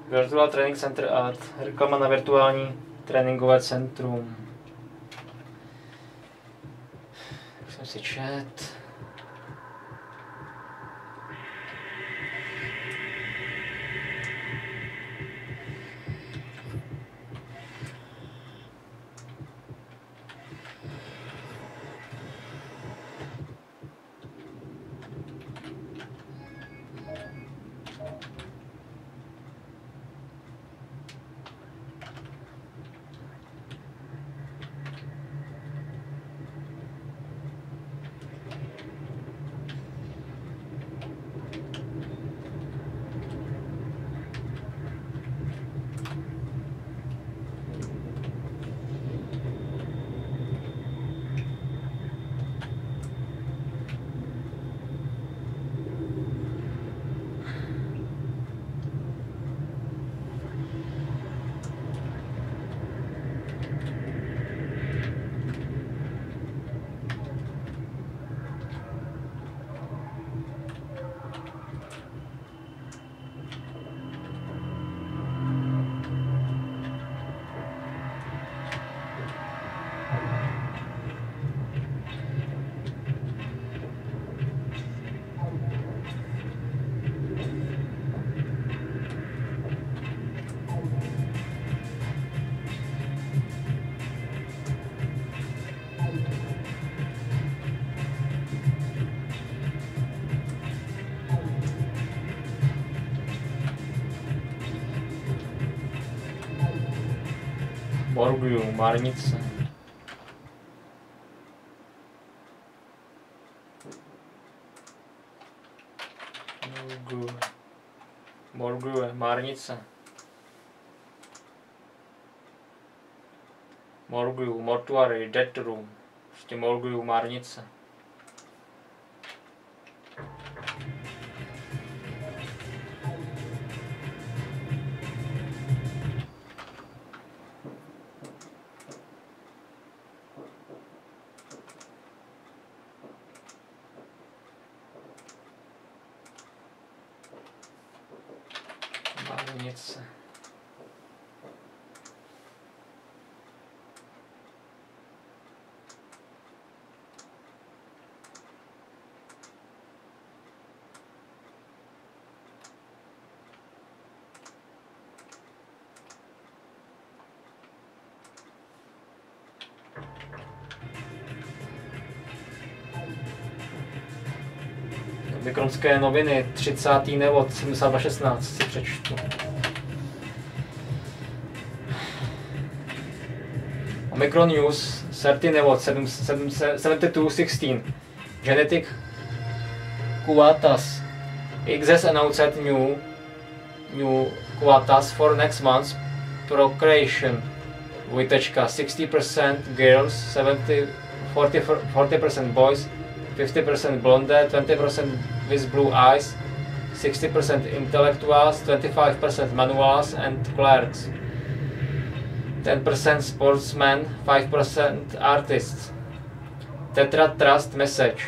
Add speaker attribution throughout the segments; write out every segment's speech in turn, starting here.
Speaker 1: Virtual Training Center Art. Reklama na virtuální tréninkové centrum. Jak jsem si čet. Morguju, Marnice. Morguje, Marnice. Morguju, Mortuary, Dead Room. Ještě Morguju, Marnice. Marnice. Mikronské noviny, 30. nevod, 72.16 si přečtu. Omicron News, 30. nevod, 72.16. Genetic quotas. XS announced new quotas for next month's procreation. Vytečka, 60% girls, 40% boys, 50% blonde, 20% with blue eyes, 60% intellectuals, 25% manuals and clerks, 10% sportsmen, 5% artists. Tetra Trust message.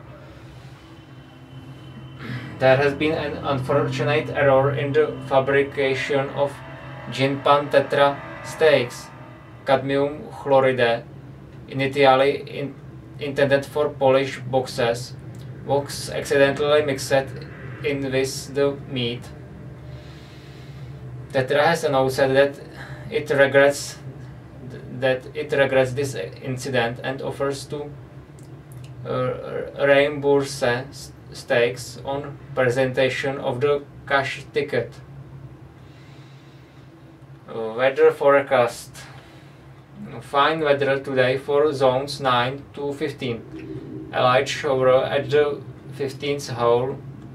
Speaker 1: There has been an unfortunate error in the fabrication of Jinpan Tetra stakes. Cadmium chloride, initially intended for Polish boxes, was accidentally mixed in with the meat. Tetra has announced that it regrets this incident and offers to reimburse stakes on presentation of the cash ticket. Weather forecast. Fine weather today for zones 9 to 15. A light shower at the 15th hole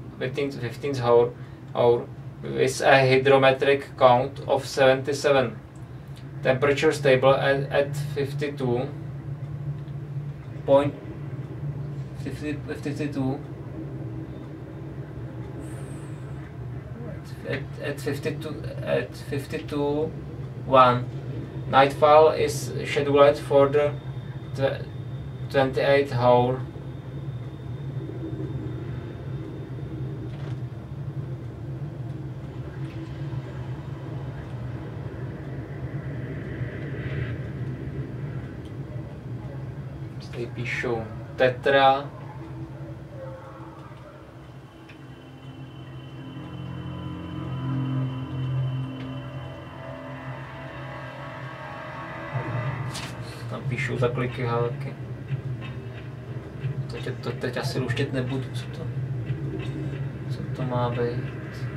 Speaker 1: with a hydrometric count of 77. Temperature stable at 52. At 52.1. Nightfall is scheduled for the 28th hole. Tady píšu tetra. Tam píšu zakliky hálky. To teď asi luštět nebudu, co to má být.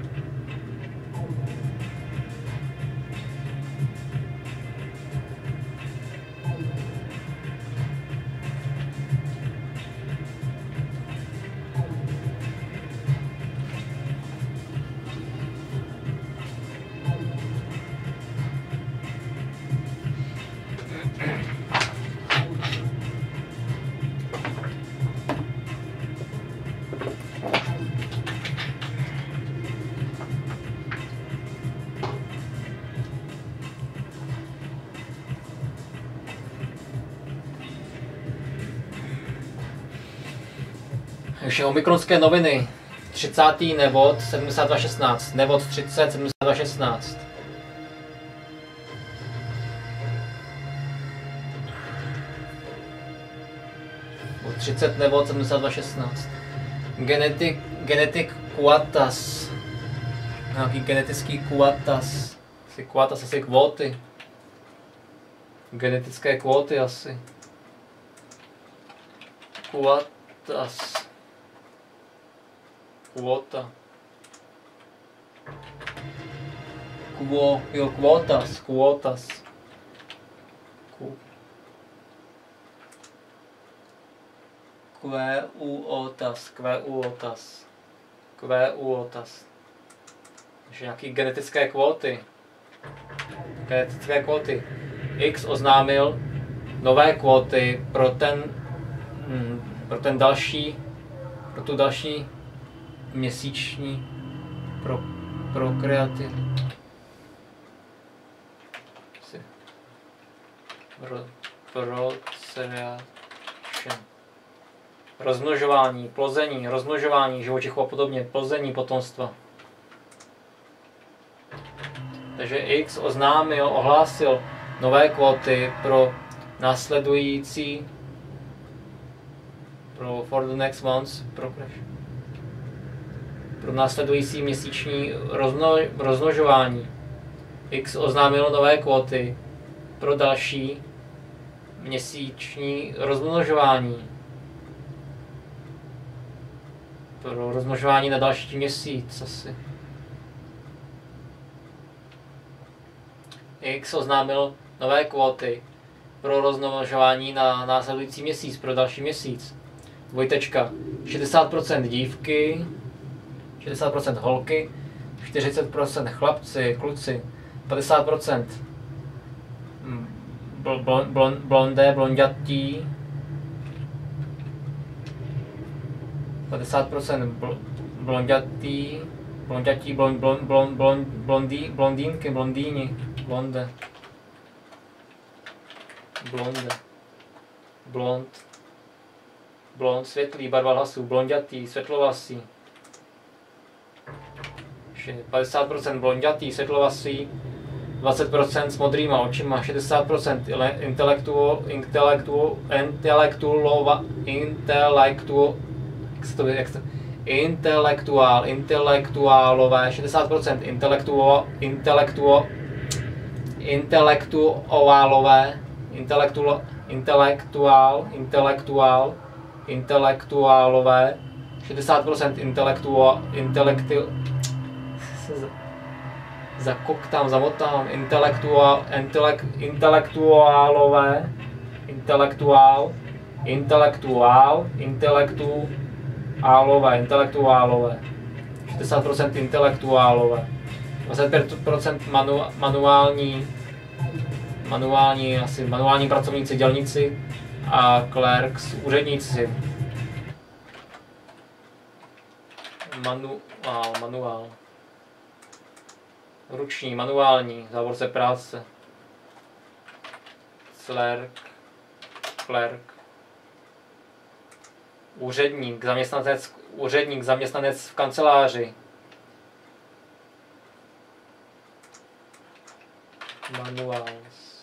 Speaker 1: Ještě omikronské noviny. 30. nevod 7216. Nevod 30 7216. Od 30 nevod 7216. Genetik kuatas. Nějaký genetický kuatas. Kuatas asi kvóty. Genetické kvóty asi. Kuatas. Kvóta. Kvótas. QUOTAS. Takže nějaký genetické kvóty. X oznámil nové kvóty pro tu další měsíční prokreativ. Rozmnožování, plození, živočichů a podobně, plození potomstva. Takže X ohlásil nové kvóty pro následující for the next months pro následující měsíční rozmnožování. X oznámilo nové kvóty pro další měsíční rozmnožování. Pro rozmnožování na další měsíc asi. X oznámil nové kvóty pro rozmnožování na následující měsíc, pro další měsíc. 60% dívky, 60% holky, 40% chlapci, kluci, 50% blondětí, 50% blondýnky, blondýni, blond, světlý, barva hlasů, blondětý, světlovlasý. 50% blondětý, světlovlasý, 20% s modrýma očima, 60% intelektuálové, 60% intelektuálové, 60% zakoktám, zamotám, intelektuálové, 60% intelektuálové, 25% manuální pracovníci, dělníci a clerks, úředníci. Manuál. Ruční, manuální, závorce práce. Clerk. Úředník, zaměstnanec v kanceláři. Manuals.